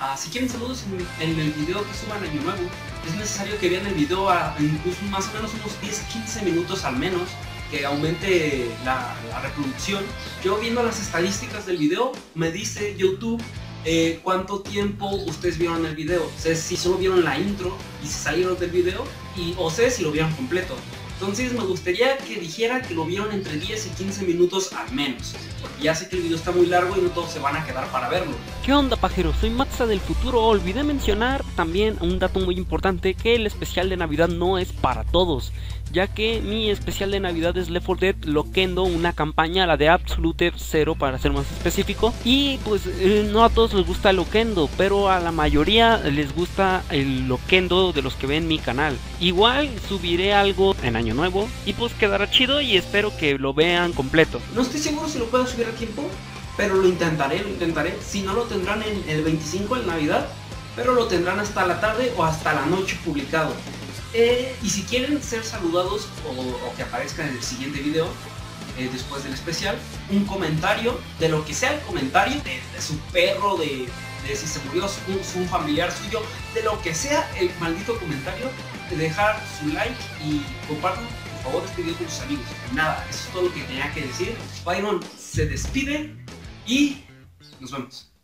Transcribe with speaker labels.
Speaker 1: Si quieren saludos en el video que suban Año Nuevo, es necesario que vean el video a incluso más o menos unos 10-15 minutos al menos, que aumente la reproducción. Yo viendo las estadísticas del video, me dice YouTube cuánto tiempo ustedes vieron el video. Sé si solo vieron la intro y se salieron del video, o sé si lo vieron completo. Entonces me gustaría que dijera que lo vieron entre 10 y 15 minutos al menos, porque ya sé que el video está muy largo y no todos se van a quedar para verlo.
Speaker 2: ¿Qué onda, pajeros? Soy Maxa del futuro. Olvidé mencionar también un dato muy importante, que el especial de Navidad no es para todos, ya que mi especial de Navidad es Left 4 Dead Loquendo, una campaña, la de Absolute Zero para ser más específico, y pues no a todos les gusta el Loquendo, pero a la mayoría les gusta el Loquendo de los que ven mi canal. Igual subiré algo en Año Nuevo y pues quedará chido y espero que lo vean completo.
Speaker 1: No estoy seguro si lo puedo subir a tiempo, pero lo intentaré. Si no lo tendrán en el 25 en Navidad, pero lo tendrán hasta la tarde o hasta la noche publicado. Y si quieren ser saludados o que aparezcan en el siguiente video, después del especial, un comentario, de lo que sea el comentario, de su perro, de si se murió un familiar suyo, de lo que sea el maldito comentario, de dejar su like y compartan por favor este video con sus amigos. Nada, eso es todo lo que tenía que decir. Byron se despide y nos vemos.